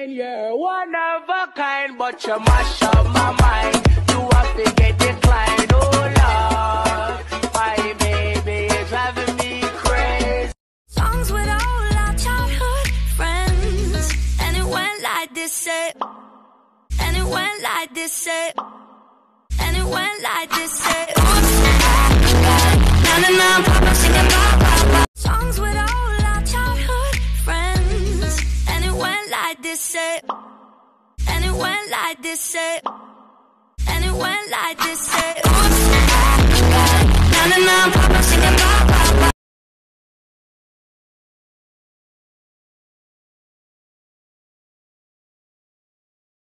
You're one of a kind, but you mash up my mind. You have to get declined, oh Lord. My baby is driving me crazy. Songs with all our childhood friends, and it went like this, say. And it went like this, say. And it went like this, say. Na na na, papa singing ba ba ba. Songs with all our childhood friends, and it went like this, say. And it went like this, say. And it went like this, say.